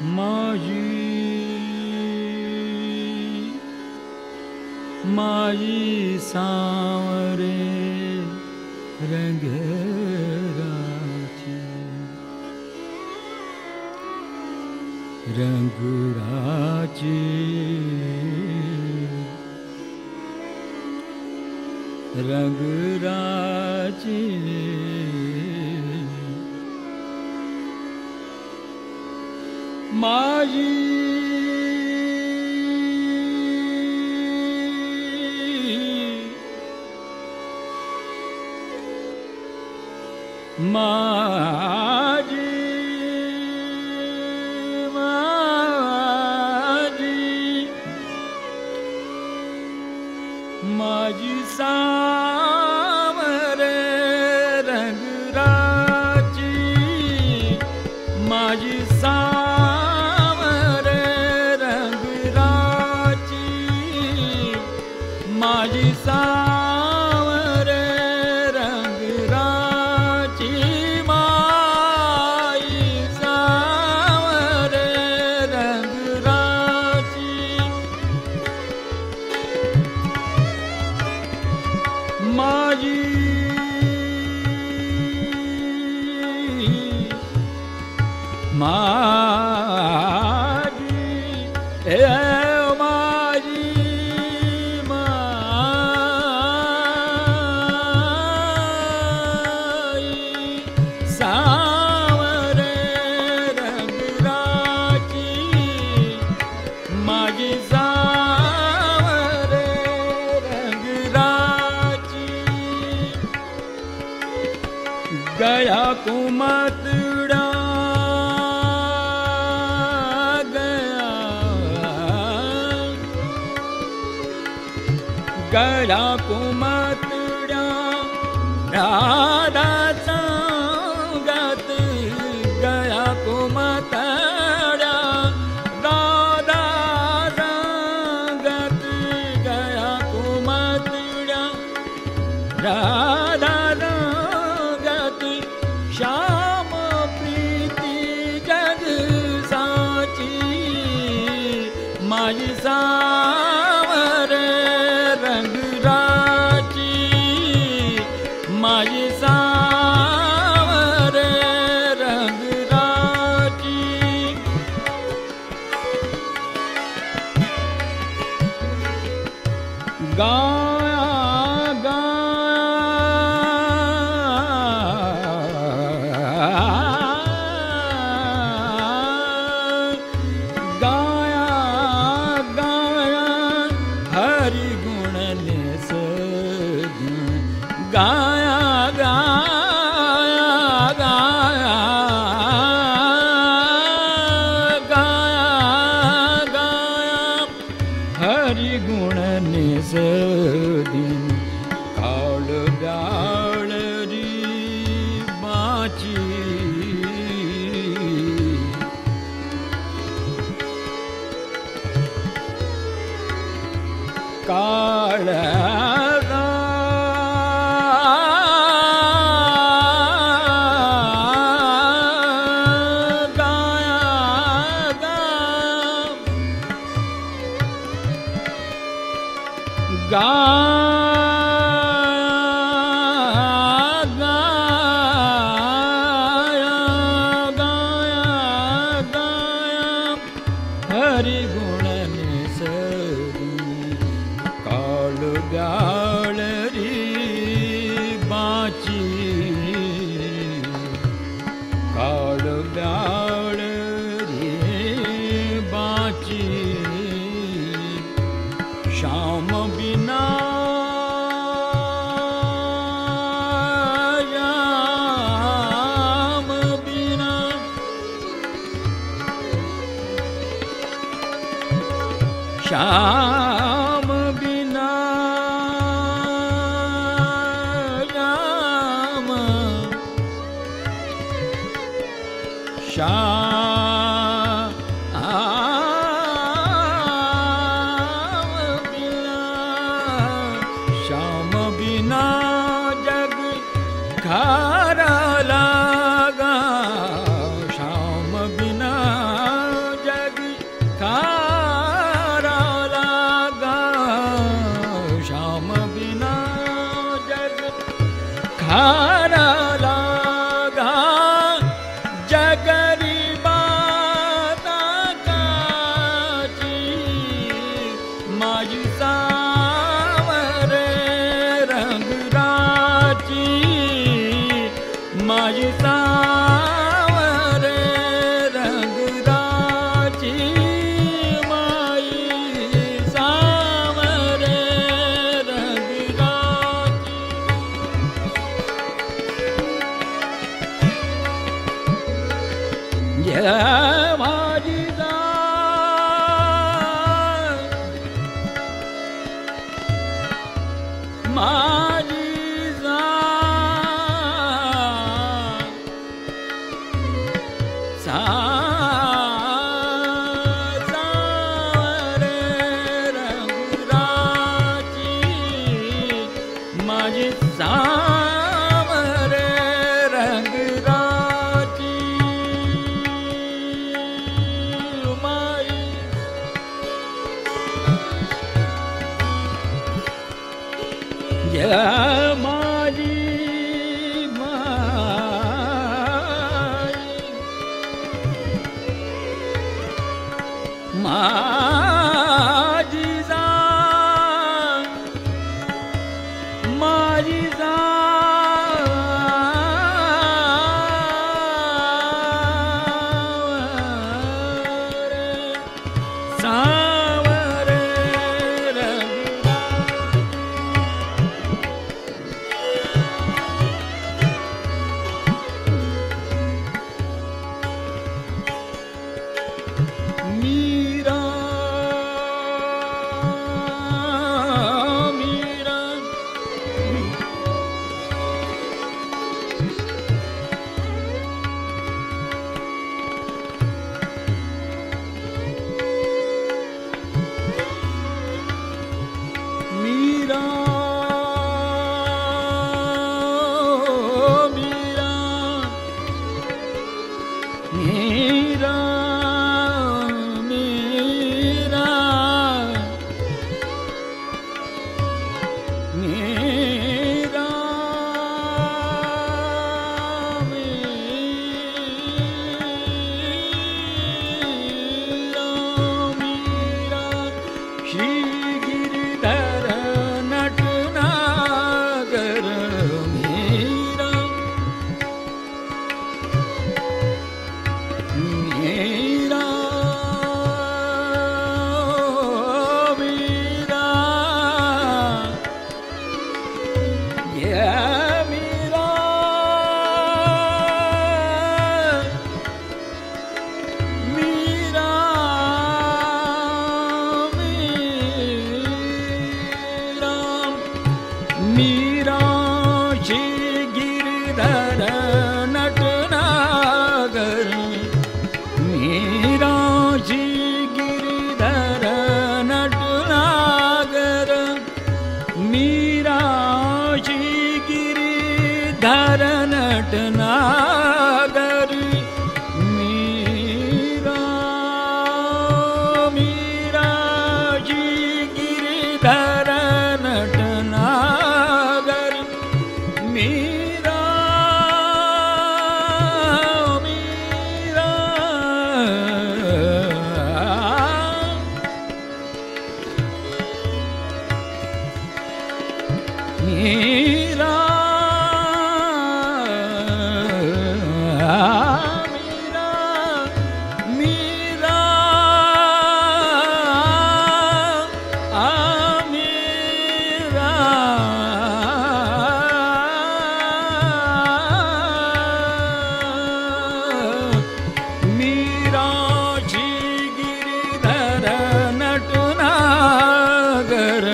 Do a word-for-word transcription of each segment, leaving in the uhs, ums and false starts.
माई माई सांवरे रंग राची रंग राची रंग राची माई माजी माजी माजी सांवरे रंग राची माजी सांवरे रंग राची माजी सांवरे रंग राची माई सांवरे रंग राची माजी माजी ए माजी माई सांवरे रंग राची माजी सांवरे रंग राची गया कुमतड़ा गया कुमतड़ा राधा संगत गया कुमतड़ा राधा संगत गया कुमतड़ा राधा संगत श्याम प्रीति जग साची माई सांवरे रंग राची माई सांवरे रंग राची गाया गाया गाया हरि गुण ने गाया गाया गाया गाया गाया हरि गुण निस दिन काल ब्याल री बाची काल गाया गाया गाया हरि गुण निस काल ब्याल री बाची काल ब्याल री बाची श्याम बिना श्याम बिना श्याम बिना श्याम श्याम बिना श्याम बिना जग खारा लागा श्याम बिना राम बिना जग खारा लागा जगरी बाता काची माझी सावरे रंग राची माझी सावरे रंग राची माई सावरे रंग राची जय माझी माझी सावरे रंगराची माझी सावरे रंगराची माई जय माझी माझी जा माझी जा सावरे रंगरा मीरा मीरा मीरा मीरा मीरा मीरा मीरा मीरा श्री गिरिधर नटनागर मीरा मीरा मीरा ये मीरा मीरा मीरा मीरा श्री गिरिधर नटनागर मीरा जी गिरिधर नटनागर मीरा जी गिरिधर नटनागर मीरा मीरा जी गिरिधर नटनागर मीरा मीरा मीरा मीरा मीरा मीरा जी गिरिधर नटनागर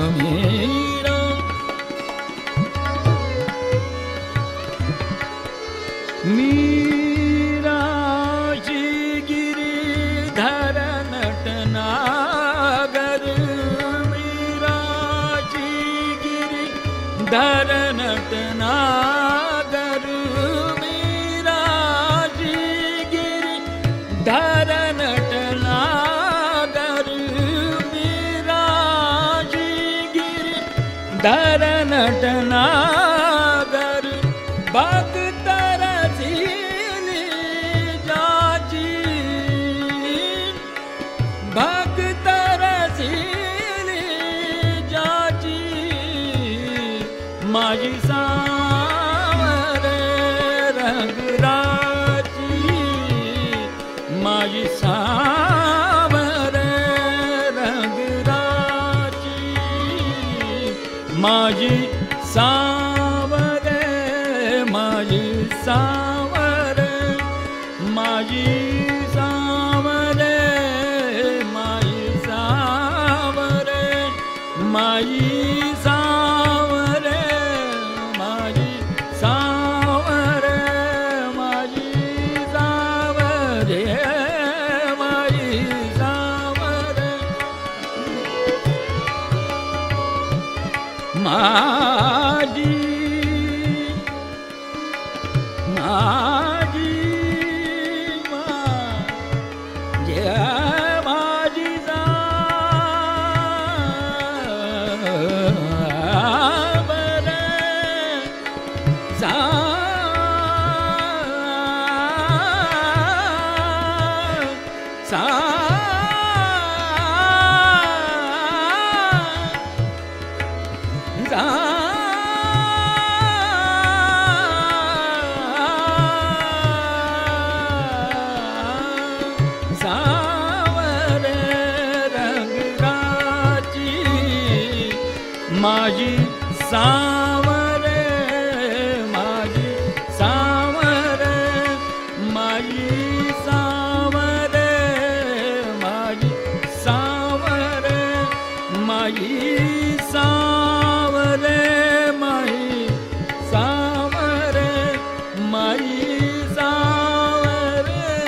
मीरा जी गिरिधर नटनागर मीरा जी गिरिधर नटनागर मीरा जी गिरिधर नटनागर मीरा जी धर नटनागर भक्त रसीली जाची भक्त रसीली जाची माझी सावरे रंगराची माझी सावरे रंगराची माझी सावरे माझी सावरे माझी सावरे माझी सावरे माझी सावरे माझी सावरे माझी सावरे माझी सावरे माझी माझी माझी माझी सावरे सा सा सावरे रंगराची माझी सावरे माझी सावरे माझी सावरे माझी सावरे माझी सावरे माझी सावरे माझी सावरे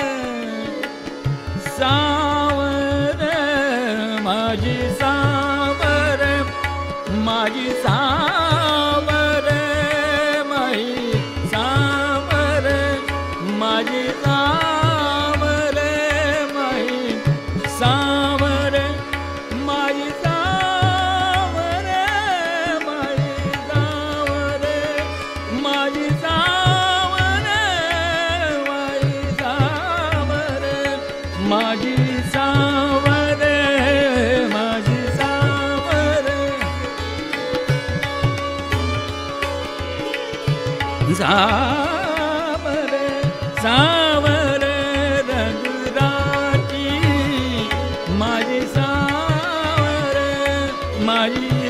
सावरे माझी सावरे माझी सावरे माझी सावरे माझी सावरे माझी सावरे माझी सावरे माझी सावरे माझी सावरे माझी सावरे माझी सावरे सावरे सावरे रंगराची माझी सावरे माझी